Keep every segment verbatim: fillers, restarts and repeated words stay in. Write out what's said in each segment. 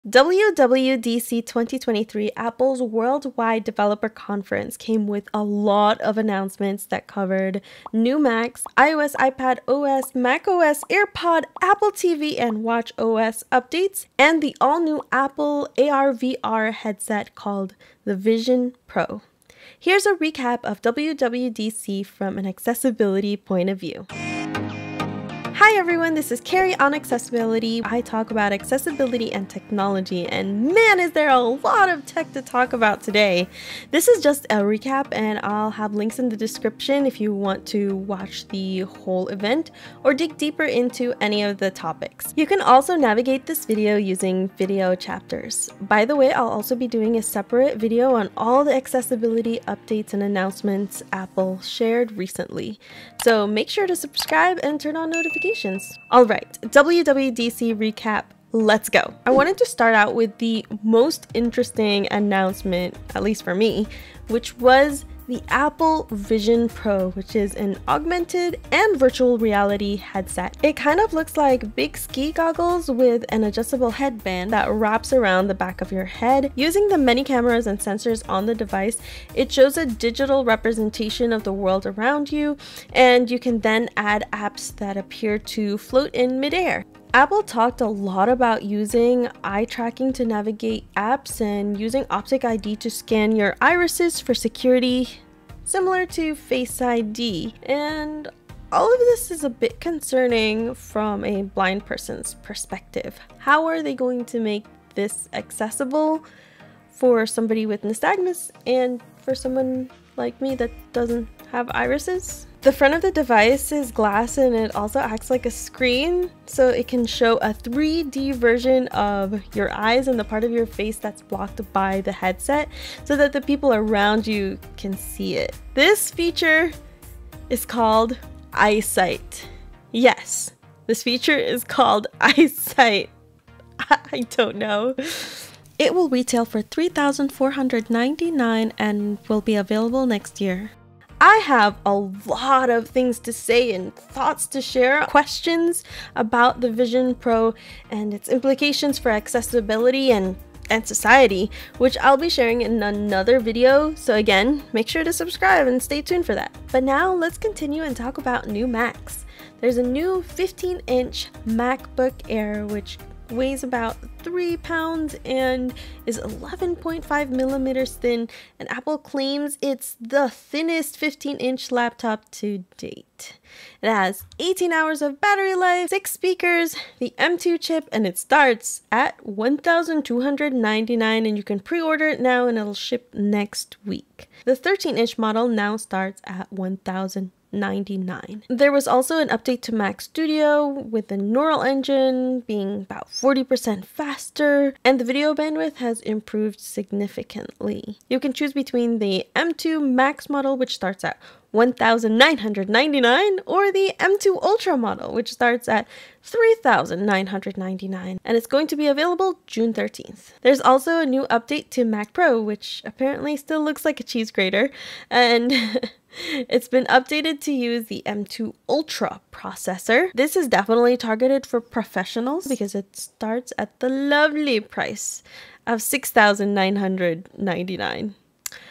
W W D C twenty twenty-three, Apple's worldwide developer conference, came with a lot of announcements that covered new Macs, iOS, iPad O S, macOS, AirPod, Apple T V, and watchOS updates, and the all-new Apple A R V R headset called the Vision Pro. Here's a recap of W W D C from an accessibility point of view. Hi everyone, this is Carrie on Accessibility. I talk about accessibility and technology, and man is there a lot of tech to talk about today. This is just a recap, and I'll have links in the description if you want to watch the whole event or dig deeper into any of the topics. You can also navigate this video using video chapters. By the way, I'll also be doing a separate video on all the accessibility updates and announcements Apple shared recently. So make sure to subscribe and turn on notifications. Alright, W W D C recap, let's go. I wanted to start out with the most interesting announcement, at least for me, which was the Apple Vision Pro, which is an augmented and virtual reality headset. It kind of looks like big ski goggles with an adjustable headband that wraps around the back of your head. Using the many cameras and sensors on the device, it shows a digital representation of the world around you, and you can then add apps that appear to float in midair. Apple talked a lot about using eye tracking to navigate apps and using Optic I D to scan your irises for security, similar to Face I D. And all of this is a bit concerning from a blind person's perspective. How are they going to make this accessible for somebody with nystagmus and for someone like me that doesn't have irises? The front of the device is glass, and it also acts like a screen, so it can show a three D version of your eyes and the part of your face that's blocked by the headset so that the people around you can see it. This feature is called Eyesight. Yes, this feature is called Eyesight. I don't know. It will retail for three thousand four hundred ninety-nine dollars and will be available next year. I have a lot of things to say and thoughts to share, questions about the Vision Pro and its implications for accessibility and, and society, which I'll be sharing in another video. So again, make sure to subscribe and stay tuned for that. But now let's continue and talk about new Macs. There's a new fifteen inch MacBook Air, which weighs about three pounds and is eleven point five millimeters thin, and Apple claims it's the thinnest fifteen inch laptop to date. It has eighteen hours of battery life, six speakers, the M two chip, and it starts at one thousand two hundred ninety-nine dollars, and you can pre-order it now and it'll ship next week. The thirteen inch model now starts at one thousand ninety-nine dollars. There was also an update to Mac Studio with the Neural Engine being about forty percent faster, and the video bandwidth has improved significantly. You can choose between the M two Max model, which starts at one thousand nine hundred ninety-nine dollars, or the M two Ultra model, which starts at three thousand nine hundred ninety-nine dollars, and it's going to be available June thirteenth. There's also a new update to MacPro, which apparently still looks like a cheese grater, and it's been updated to use the M two Ultra processor. This is definitely targeted for professionals because it starts at the lovely price of six thousand nine hundred ninety-nine dollars.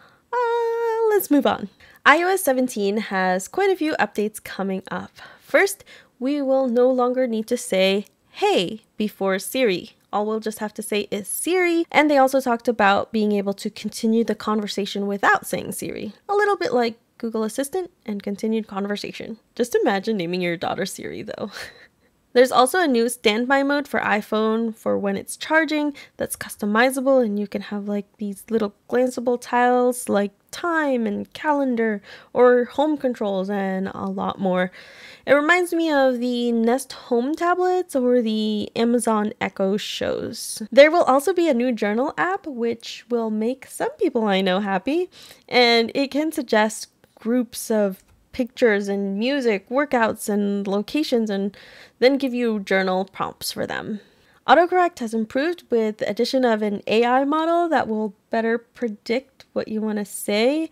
Uh, let's move on. i O S seventeen has quite a few updates coming up. First, we will no longer need to say "Hey" before Siri. All we'll just have to say is Siri, and they also talked about being able to continue the conversation without saying Siri. A little bit like Google Assistant and continued conversation. Just imagine naming your daughter Siri though. There's also a new standby mode for iPhone for when it's charging that's customizable, and you can have like these little glanceable tiles like time and calendar or home controls and a lot more. It reminds me of the Nest Home tablets or the Amazon Echo shows. There will also be a new journal app which will make some people I know happy, and it can suggest groups of pictures and music, workouts and locations, and then give you journal prompts for them. Autocorrect has improved with the addition of an A I model that will better predict what you want to say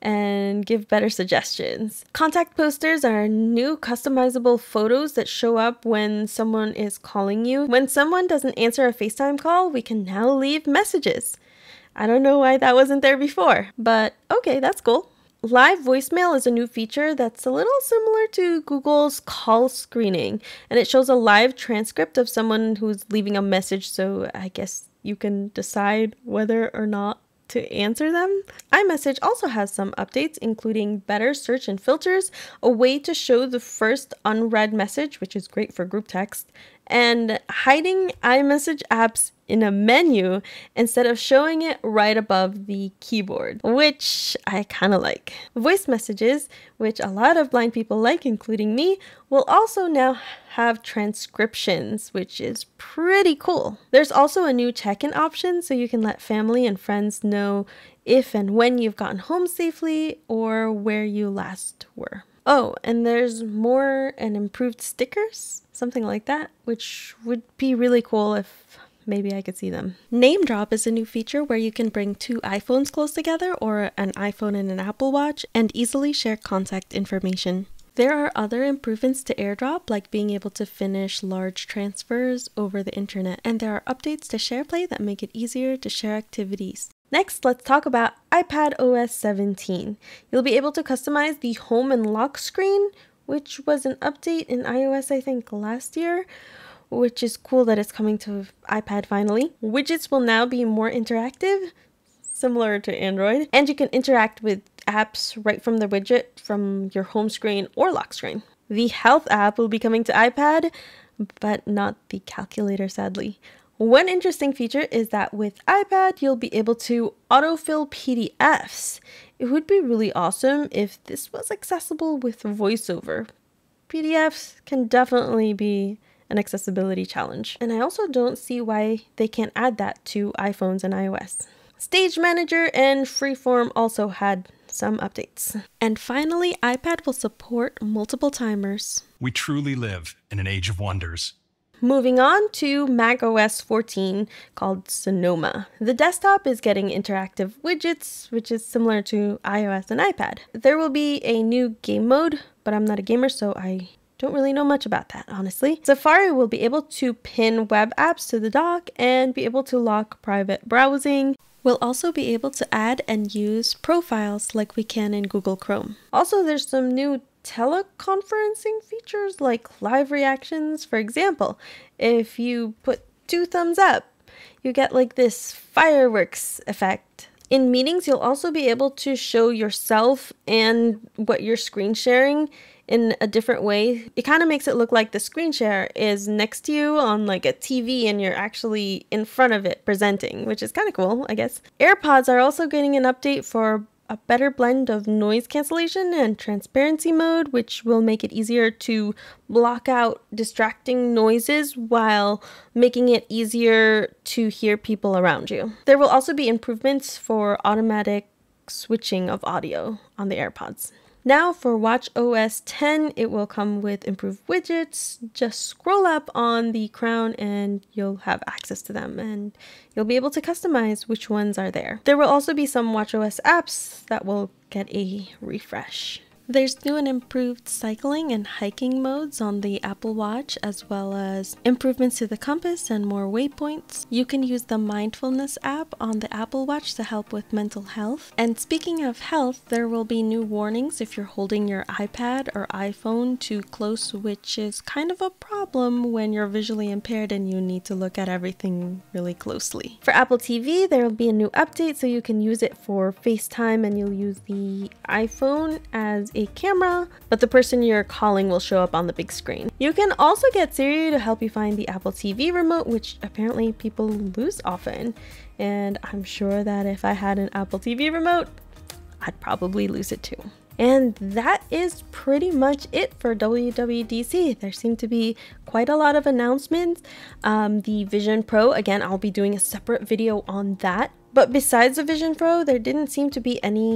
and give better suggestions. Contact posters are new customizable photos that show up when someone is calling you. When someone doesn't answer a FaceTime call, we can now leave messages. I don't know why that wasn't there before, but okay, that's cool. Live voicemail is a new feature that's a little similar to Google's call screening, and it shows a live transcript of someone who's leaving a message, so I guess you can decide whether or not to answer them. iMessage also has some updates, including better search and filters, a way to show the first unread message, which is great for group text, and hiding iMessage apps in a menu instead of showing it right above the keyboard, which I kind of like. Voice messages, which a lot of blind people like, including me, will also now have transcriptions, which is pretty cool. There's also a new check-in option, so you can let family and friends know if and when you've gotten home safely or where you last were. Oh, and there's more and improved stickers, something like that, which would be really cool if maybe I could see them. Name drop is a new feature where you can bring two iPhones close together or an iPhone and an Apple Watch and easily share contact information. There are other improvements to AirDrop, like being able to finish large transfers over the internet, and there are updates to SharePlay that make it easier to share activities. Next, let's talk about iPad O S seventeen. You'll be able to customize the home and lock screen, which was an update in iOS, I think, last year, which is cool that it's coming to iPad finally. Widgets will now be more interactive, similar to Android, and you can interact with apps right from the widget from your home screen or lock screen. The Health app will be coming to iPad, but not the calculator, sadly. One interesting feature is that with iPad, you'll be able to autofill P D Fs. It would be really awesome if this was accessible with VoiceOver. P D Fs can definitely be an accessibility challenge, and I also don't see why they can't add that to iPhones and iOS. Stage Manager and Freeform also had some updates. And finally, iPad will support multiple timers. We truly live in an age of wonders. Moving on to Mac O S fourteen, called Sonoma. The desktop is getting interactive widgets, which is similar to iOS and iPad. There will be a new game mode, but I'm not a gamer, so I don't really know much about that, honestly. Safari will be able to pin web apps to the dock and be able to lock private browsing. We'll also be able to add and use profiles like we can in Google Chrome. Also, there's some new teleconferencing features like live reactions. For example, if you put two thumbs up, you get like this fireworks effect. In meetings, you'll also be able to show yourself and what you're screen sharing in a different way. It kind of makes it look like the screen share is next to you on like a T V and you're actually in front of it presenting, which is kind of cool, I guess. AirPods are also getting an update for a better blend of noise cancellation and transparency mode, which will make it easier to block out distracting noises while making it easier to hear people around you. There will also be improvements for automatic switching of audio on the AirPods. Now for watch O S ten, it will come with improved widgets. Just scroll up on the crown and you'll have access to them, and you'll be able to customize which ones are there. There will also be some watch O S apps that will get a refresh. There's new and improved cycling and hiking modes on the Apple Watch, as well as improvements to the compass and more waypoints. You can use the mindfulness app on the Apple Watch to help with mental health. And speaking of health, there will be new warnings if you're holding your iPad or iPhone too close, which is kind of a problem when you're visually impaired and you need to look at everything really closely. For Apple T V, there will be a new update so you can use it for FaceTime, and you'll use the iPhone as a camera, but the person you're calling will show up on the big screen. You can also get Siri to help you find the Apple T V remote, which apparently people lose often. And I'm sure that if I had an Apple T V remote, I'd probably lose it too. And that is pretty much it for W W D C. There seem to be quite a lot of announcements. Um, the Vision Pro, again, I'll be doing a separate video on that. But besides the Vision Pro, there didn't seem to be any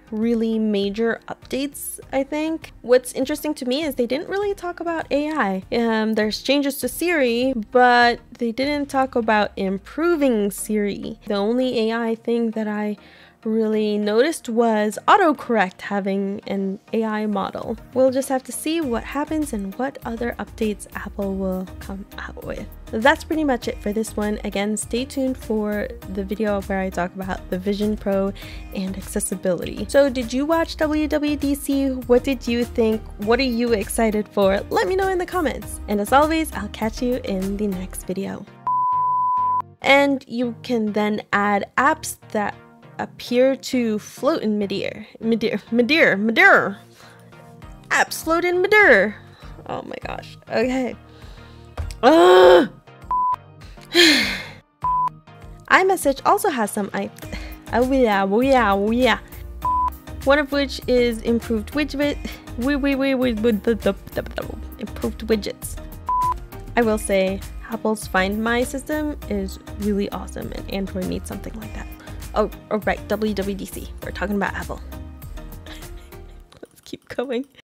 really major updates, I think. What's interesting to me is they didn't really talk about A I. Um, there's changes to Siri, but they didn't talk about improving Siri. The only A I thing that I really noticed was autocorrect having an A I model. We'll just have to see what happens and what other updates Apple will come out with. That's pretty much it for this one. Again, stay tuned for the video where I talk about the Vision Pro and accessibility. So did you watch W W D C? What did you think? What are you excited for? Let me know in the comments. And as always, I'll catch you in the next video. And you can then add apps that appear to float in midair. Midair, midair, midair. Apps float in midair. Oh my gosh. Okay. Ugh. iMessage also has some I. Oh yeah, oh yeah, oh yeah. One of which is improved widget. We we we we with the improved widgets. I will say Apple's Find My system is really awesome, and Android needs something like that. Oh, oh right, W W D C. We're talking about Apple. Let's keep going.